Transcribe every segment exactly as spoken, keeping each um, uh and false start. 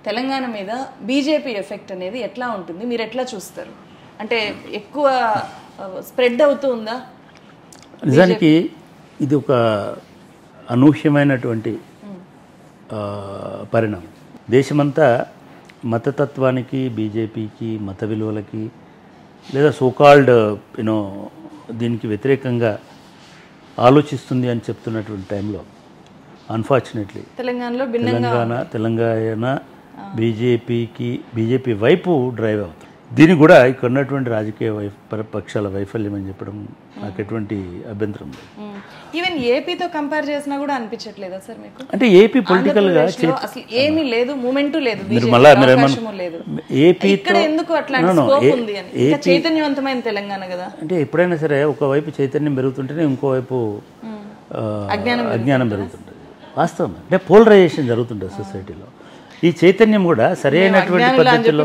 తెలంగాణ మీద BJP effect అనేది ఎట్లా ఉంటుంది, మీరు ఎట్లా చూస్తారు? అంటే ఎక్కువ స్ప్రెడ్ అవుతూ ఉందా? నిజానికి ఇది ఒక అనూహ్యమైనటువంటి పరిణామం. దేశమంతా మతతత్వానికి, బీజేపీకి, మత విలువలకి లేదా సోకాల్డ్ యూనో దీనికి వ్యతిరేకంగా ఆలోచిస్తుంది అని చెప్తున్నటువంటి టైంలో అన్ఫార్చునేట్లీ తెలంగాణలో తెలంగాణ తెలంగాణ బీజేపీకి బీజేపీ వైపు డ్రైవ్ అవుతుంది. దీనికి కూడా ఇక్కడ ఉన్నటువంటి రాజకీయ వైఫ్ పక్షాల వైఫల్యం అని చెప్పడం నాకు ఎటువంటి అభ్యంతరం లేదు. ఈవెన్ ఏపీతో కంపేర్ చేసినా కూడా అనిపించట్లేదా సార్ మీకు? అంటే ఏపీ పొలిటికల్ గా అసలు ఏమీ లేదు, మూమెంట్ లేదు, ఏపీ ఎందుకు అట్లాంటి స్కోప్ ఉంది అని? ఇంకా చైతన్యవంతమైన తెలంగాణ కదా. అంటే ఎప్పుడైనా సరే ఒకవైపు చైతన్యం పెరుగుతుంటేనే ఇంకోవైపు అజ్ఞానం పెరుగుతుంటుంది. వాస్తవం అంటే పోలరైజేషన్ జరుగుతుంటుంది సొసైటీలో. ఈ చైతన్యం కూడా సరైనటువంటి పద్ధతిలో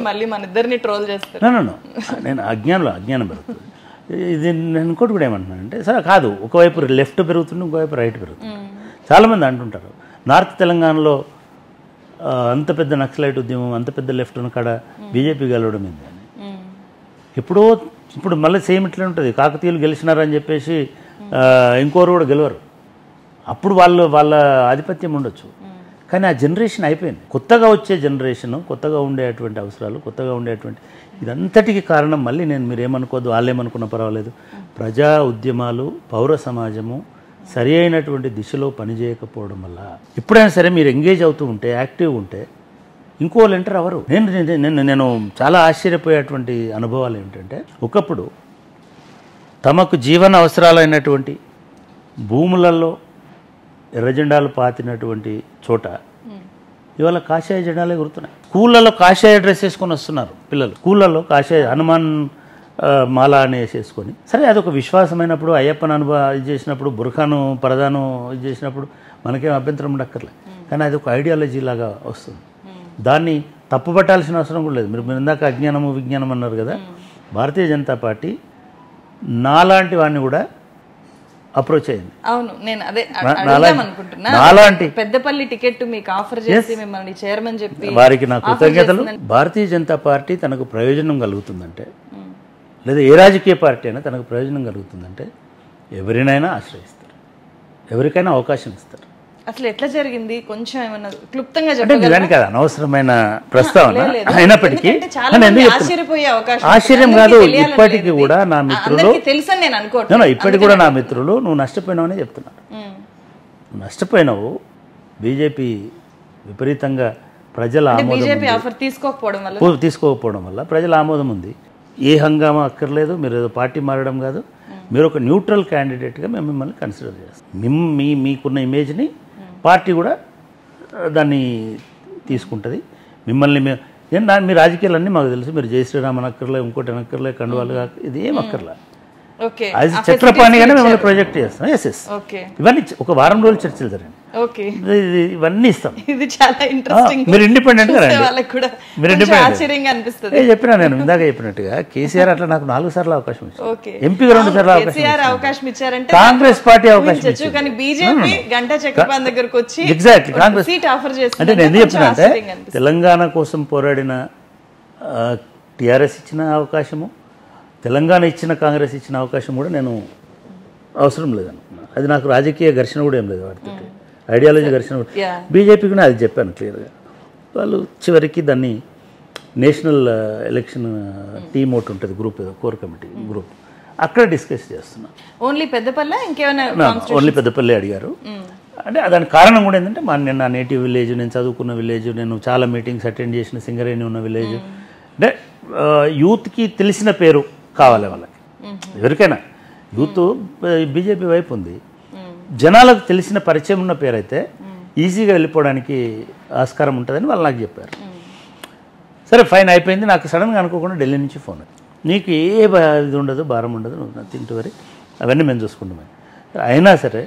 నేను అజ్ఞానంలో అజ్ఞానం పెరుగుతుంది. ఇది నేను ఇంకోటి కూడా ఏమంటున్నానంటే సరే కాదు, ఒకవైపు లెఫ్ట్ పెరుగుతుంది, ఇంకోవైపు రైట్ పెరుగుతుంది. చాలామంది అంటుంటారు నార్త్ తెలంగాణలో అంత పెద్ద నక్సలైట్ ఉద్యమం, అంత పెద్ద లెఫ్ట్ ఉన్న కాడ బీజేపీ గెలవడం ఏంది అని. ఎప్పుడో ఇప్పుడు మళ్ళీ సేమ్ ఇట్లా ఉంటుంది, కాకతీయులు గెలిచినారని చెప్పేసి ఇంకోరు కూడా గెలవరు. అప్పుడు వాళ్ళు వాళ్ళ ఆధిపత్యం ఉండొచ్చు, కానీ ఆ జనరేషన్ అయిపోయింది. కొత్తగా వచ్చే జనరేషన్, కొత్తగా ఉండేటువంటి అవసరాలు, కొత్తగా ఉండేటువంటి ఇదంతటికి కారణం మళ్ళీ నేను మీరు ఏమనుకోవద్దు, వాళ్ళు ఏమనుకున్నా పర్వాలేదు, ప్రజా ఉద్యమాలు, పౌర సమాజము సరి అయినటువంటి దిశలో పనిచేయకపోవడం వల్ల. ఎప్పుడైనా సరే మీరు ఎంగేజ్ అవుతూ ఉంటే, యాక్టివ్ ఉంటే ఇంకోళ్ళు ఎంటర్ అవ్వరు. నేను నేను నేను చాలా ఆశ్చర్యపోయేటువంటి అనుభవాలు ఏంటంటే, ఒకప్పుడు తమకు జీవన అవసరాలైనటువంటి భూములలో ఎర్ర జెండాలు పాతినటువంటి చోట ఇవాళ కాషాయ జెండాలే గుర్తున్నాయి. స్కూళ్ళలో కాషాయ డ్రెస్ వేసుకొని వస్తున్నారు పిల్లలు. స్కూళ్ళలో కాషాయ హనుమాన్ మాల అని వేసేసుకొని, సరే అదొక విశ్వాసమైనప్పుడు, అయ్యప్పని అనుభవ ఇది చేసినప్పుడు, బుర్ఖాను పరదాను ఇది చేసినప్పుడు మనకేం అభ్యంతరం ఉండక్కర్లే. కానీ అది ఒక ఐడియాలజీ లాగా వస్తుంది. దాన్ని తప్పుపట్టాల్సిన అవసరం కూడా లేదు. మీరు మీరు ఇందాక అజ్ఞానము విజ్ఞానం అన్నారు కదా, భారతీయ జనతా పార్టీ నాలాంటి వాడిని కూడా అప్రోచ్ అయింది. అవును, నేను అదే అనుకుంటున్నా. నాలాంటి పెద్దపల్లి టికెట్ మీకు ఆఫర్ చేసి మిమ్మల్ని చైర్మన్ చెప్పి వారికి నా కృతజ్ఞతలు. భారతీయ జనతా పార్టీ తనకు ప్రయోజనం కలుగుతుందంటే, లేదా ఏ రాజకీయ పార్టీ అయినా తనకు ప్రయోజనం కలుగుతుందంటే ఎవరినైనా ఆశ్రయిస్తారు, ఎవరికైనా అవకాశం ఇస్తారు. అసలు ఎట్లా జరిగింది కొంచెం ఏమన్నా క్లుప్తంగా చెప్పండి. దానికి అది అనవసరమైన ప్రస్తావన అయినప్పటికీ ఆశ్చర్యం కాదు. ఇప్పటికీ కూడా నా మిత్రులు తెలుసని నేను అనుకోవట్లేదు, ఇప్పటికి కూడా నా మిత్రులు నువ్వు నష్టపోయినావు అని చెప్తున్నారు. నష్టపోయినావు. బీజేపీ విపరీతంగా ప్రజల ఆమోదం తీసుకోకపోవడం వల్ల తీసుకోకపోవడం వల్ల ప్రజల ఆమోదం ఉంది. ఏ హంగామా అక్కర్లేదు, మీరు ఏదో పార్టీ మారడం కాదు, మీరు ఒక న్యూట్రల్ క్యాండిడేట్గా మేము మిమ్మల్ని కన్సిడర్ చేస్తాం. మిమ్ మీ మీకున్న ఇమేజ్ని పార్టీ కూడా దాన్ని తీసుకుంటుంది. మిమ్మల్ని మేము ఏం మీ రాజకీయాలన్నీ మాకు తెలుసు, మీరు జై శ్రీరామ్ అనక్కర్లే, ఇంకోటి అనక్కర్లే, కండువాలు కాక ఇది ఏం అక్కర్లే, అది చక్రపాణిగానే మిమ్మల్ని ప్రొజెక్ట్ చేస్తాం. ఎస్ ఎస్ ఇవన్నీ ఒక వారం రోజులు చర్చలు జరిగింది, ఇవన్నీ ఇస్తాం. మీరు ఇండిపెండెంట్ గా మీరు ఇండిపెండెంట్ చెప్పినా నేను ఇందాక చెప్పినట్టుగా కేసీఆర్ అట్లా నాకు నాలుగు సార్లు అవకాశం ఇచ్చారు, ఎంపీగా రెండు సార్లు అవకాశం ఇచ్చారు, కాంగ్రెస్ పార్టీ అవకాశం ఎగ్జాక్ట్లీ కాంగ్రెస్ అంటే నేను ఎందుకు చెప్తున్నా అంటే తెలంగాణ కోసం పోరాడిన టీఆర్ఎస్ ఇచ్చిన అవకాశము, తెలంగాణ ఇచ్చిన కాంగ్రెస్ ఇచ్చిన అవకాశం కూడా నేను అవసరం లేదనుకున్నా. అది నాకు రాజకీయ ఘర్షణ కూడా ఏం లేదు, వాటితో ఐడియాలజీ ఘర్షణ కూడా. బీజేపీకి కూడా అది చెప్పాను క్లియర్గా. వాళ్ళు చివరికి దాన్ని నేషనల్ ఎలక్షన్ టీమ్ ఒకటి ఉంటుంది, గ్రూప్ ఏదో కోర్ కమిటీ గ్రూప్, అక్కడ డిస్కస్ చేస్తున్నాను. ఓన్లీ పెద్దపల్లి ఇంకేమైనా ఓన్లీ పెద్దపల్లి అడిగారు. అంటే దానికి కారణం కూడా ఏంటంటే మా నేను నా నేటివ్ విలేజ్, నేను చదువుకున్న విలేజ్, నేను చాలా మీటింగ్స్ అటెండ్ చేసిన సింగరేణి ఉన్న విలేజ్. అంటే యూత్కి తెలిసిన పేరు కావాలి వాళ్ళకి, ఎవరికైనా యూత్ బీజేపీ వైపు ఉంది, జనాలకు తెలిసిన పరిచయం ఉన్న పేరైతే ఈజీగా వెళ్ళిపోవడానికి ఆస్కారం ఉంటుందని వాళ్ళు నాకు చెప్పారు. సరే ఫైన్ అయిపోయింది. నాకు సడన్గా అనుకోకుండా ఢిల్లీ నుంచి ఫోన్, నీకు ఏ ఇది ఉండదు, భారం ఉండదు, నువ్వు తింటూ వరి అవన్నీ మేము చూసుకుంటామని. అయినా సరే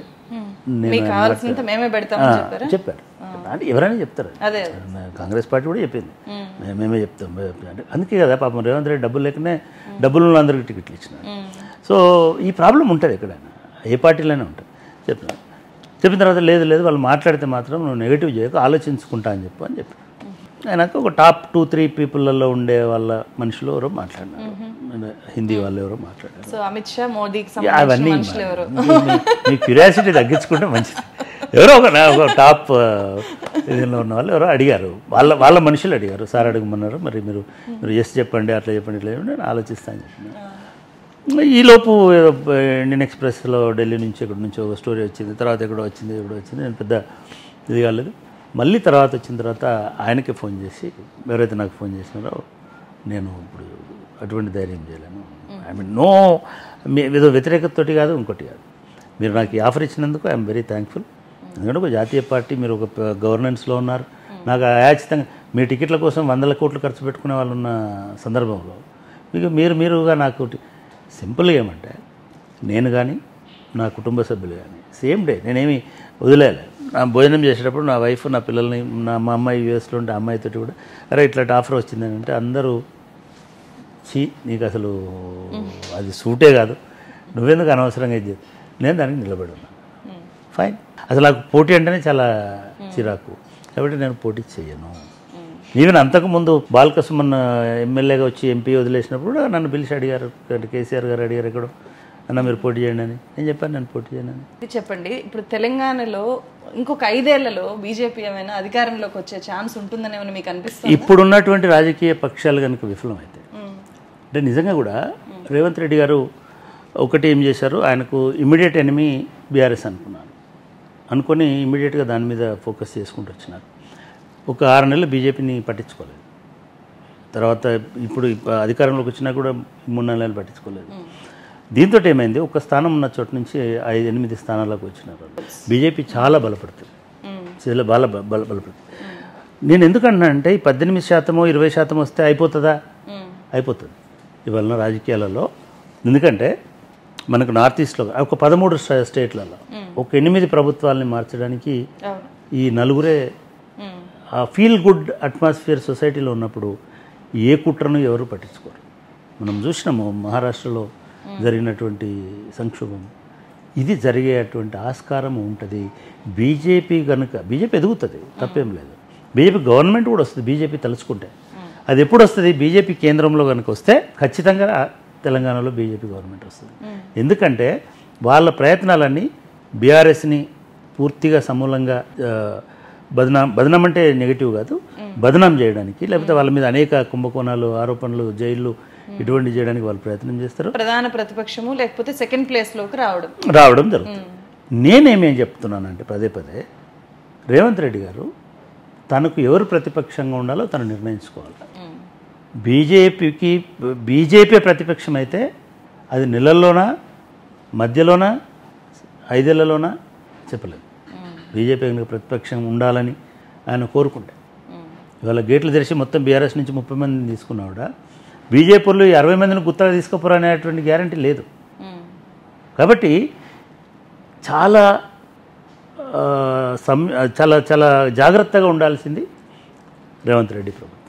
చెప్పారు, అంటే ఎవరైనా చెప్తారు, కాంగ్రెస్ పార్టీ కూడా చెప్పింది మేమే చెప్తాం అంటే. అందుకే కదా పాపం రేవంత్ రెడ్డి డబ్బులు లేకనే డబ్బులు ఉన్న అందరికీ టికెట్లు ఇచ్చినారు. సో ఈ ప్రాబ్లం ఉంటుంది ఎక్కడైనా, ఏ పార్టీలోనే ఉంటుంది. చెప్పిన చెప్పిన తర్వాత లేదు లేదు వాళ్ళు మాట్లాడితే మాత్రం నువ్వు నెగిటివ్ చేయకు, ఆలోచించుకుంటా అని చెప్పు అని చెప్పి ఆయనకు ఒక టాప్ టూ త్రీ పీపుల్లలో ఉండే వాళ్ళ మనుషులు ఎవరో మాట్లాడినారు, హిందీ వాళ్ళు ఎవరో మాట్లాడారు. సో అమిత్ షా మోదీకి అవన్నీ మనుషులు ఎవరు? మీ క్యూరియాసిటీ తగ్గించుకుంటే మంచిది. ఎవరో ఒక ఒక టాప్ ఇదిలో ఉన్న వాళ్ళు ఎవరో అడిగారు, వాళ్ళ వాళ్ళ మనుషులు అడిగారు, సార్ అడగమన్నారు, మరి మీరు మీరు ఎస్ చెప్పండి, అట్లా చెప్పండి, ఇట్లా చెప్పండి, నేను ఆలోచిస్తాను చెప్పిన. ఈలోపు ఇండియన్ ఎక్స్ప్రెస్లో ఢిల్లీ నుంచి ఎక్కడి నుంచి ఒక స్టోరీ వచ్చింది, తర్వాత ఎక్కడో వచ్చింది ఎక్కడో వచ్చింది, నేను పెద్ద ఇది కాలేదు. మళ్ళీ తర్వాత వచ్చిన తర్వాత ఆయనకే ఫోన్ చేసి, ఎవరైతే నాకు ఫోన్ చేసినారో, నేను ఇప్పుడు అటువంటి ధైర్యం చేయలేను, ఐ మీన్ నో, మీ ఏదో వ్యతిరేకతతోటి కాదు, ఇంకోటి కాదు, మీరు నాకు ఈ ఆఫర్ ఇచ్చినందుకు ఐఎమ్ వెరీ థ్యాంక్ఫుల్. ఎందుకంటే ఒక జాతీయ పార్టీ, మీరు ఒక గవర్నెన్స్లో ఉన్నారు, నాకు యాచితంగా మీ టికెట్ల కోసం వందల కోట్లు ఖర్చు పెట్టుకునే వాళ్ళు ఉన్న సందర్భంలో మీకు మీరు మీరుగా నాకు సింపుల్గా ఏమంటే, నేను కానీ నా కుటుంబ సభ్యులు కానీ సేమ్ డే నేనేమి వదిలేయాలి. నా భోజనం చేసేటప్పుడు నా వైఫ్, నా పిల్లల్ని, నా మా అమ్మాయి యూఎస్లో ఉంటే అమ్మాయితో కూడా, అరే ఇట్లాంటి ఆఫర్ వచ్చిందని అంటే అందరూ చీ నీకు అసలు అది సూటే కాదు, నువ్వెందుకు అనవసరంగా ఇది, నేను దానికి నిలబడి ఉన్నాను, ఫైన్. అసలు నాకు పోటీ అంటేనే చాలా చిరాకు, కాబట్టి నేను పోటీ చేయను. ఈవెన్ అంతకుముందు బాలకసుమన్ ఎమ్మెల్యేగా వచ్చి ఎంపీ వదిలేసినప్పుడు కూడా నన్ను పిలిచి అడిగారు, కేసీఆర్ గారు అడిగారు ఎక్కడో, అన్న మీరు పోటీ చేయండి అని. నేను చెప్పాను నేను పోటీ చేయను అని. చెప్పండి, ఇప్పుడు తెలంగాణలో ఇంకొక ఐదేళ్లలో బీజేపీ ఏమైనా అధికారంలోకి వచ్చే ఛాన్స్ ఉంటుందని ఏమైనా మీకు అనిపిస్తుంది? ఇప్పుడున్నటువంటి రాజకీయ పక్షాలు కనుక విఫలమైతే, అంటే నిజంగా కూడా రేవంత్ రెడ్డి గారు ఒకటి ఏం చేశారు, ఆయనకు ఇమ్మీడియట్ ఎనిమీ బీఆర్ఎస్ అనుకున్నాను, అనుకొని ఇమ్మీడియట్గా దాని మీద ఫోకస్ చేసుకుంటూ వచ్చినారు. ఒక ఆరు నెలలు బీజేపీని పట్టించుకోలేదు, తర్వాత ఇప్పుడు అధికారంలోకి వచ్చినా కూడా మూడు నాలుగు నెలలు పట్టించుకోలేదు. దీంతో ఏమైంది, ఒక స్థానం ఉన్న చోటు నుంచి ఐదు ఎనిమిది స్థానాలకు వచ్చినారు. బీజేపీ చాలా బలపడుతుంది, చాలా బాగా బల బలపడుతుంది. నేను ఎందుకంటున్నా అంటే, ఈ పద్దెనిమిది శాతమో ఇరవై శాతం వస్తే అయిపోతుందా? అయిపోతుంది ఇవాళ రాజకీయాలలో. ఎందుకంటే మనకు నార్త్ ఈస్ట్లో ఒక పదమూడు స్టేట్లలో ఒక ఎనిమిది ప్రభుత్వాలని మార్చడానికి ఈ నలుగురే ఆ ఫీల్ గుడ్ అట్మాస్ఫియర్ సొసైటీలో ఉన్నప్పుడు ఏ కుట్రను ఎవరు పట్టించుకోరు. మనం చూసినాము మహారాష్ట్రలో జరిగినటువంటి సంక్షోభం, ఇది జరిగేటువంటి ఆస్కారం ఉంటుంది. బీజేపీ కనుక బీజేపీ ఎదుగుతుంది, తప్పేం లేదు, బీజేపీ గవర్నమెంట్ కూడా వస్తుంది బీజేపీ తలుచుకుంటే. అది ఎప్పుడు వస్తుంది, బీజేపీ కేంద్రంలో కనుక వస్తే ఖచ్చితంగా తెలంగాణలో బీజేపీ గవర్నమెంట్ వస్తుంది. ఎందుకంటే వాళ్ళ ప్రయత్నాలన్నీ బీఆర్ఎస్ని పూర్తిగా సమూలంగా బదనాం బదనాం అంటే నెగిటివ్ కాదు, బదనాం చేయడానికి, లేకపోతే వాళ్ళ మీద అనేక కుంభకోణాలు, ఆరోపణలు, జైళ్ళు ఇటువంటి చేయడానికి వాళ్ళు ప్రయత్నం చేస్తారు. ప్రధాన ప్రతిపక్షము లేకపోతే సెకండ్ ప్లేస్లోకి రావడం రావడం జరుగుతుంది. నేనేమేం చెప్తున్నానంటే పదే పదే రేవంత్ రెడ్డి గారు తనకు ఎవరు ప్రతిపక్షంగా ఉండాలో తను నిర్ణయించుకోవాలి. బీజేపీకి బీజేపీ ప్రతిపక్షం అయితే అది నెలల్లోనా మధ్యలోనా ఐదేళ్లలోనా చెప్పలేదు. బీజేపీ ప్రతిపక్షం ఉండాలని ఆయన కోరుకుంటే ఇవాళ గేట్లు తెరిచి మొత్తం బీఆర్ఎస్ నుంచి ముప్పై మందిని తీసుకున్నావుడా, బీజేపీలో అరవై మందిని గుత్తగా తీసుకోపోరా అనేటువంటి గ్యారంటీ లేదు. కాబట్టి చాలా చాలా చాలా జాగ్రత్తగా ఉండాల్సింది రేవంత్ రెడ్డి ప్రభుత్వం.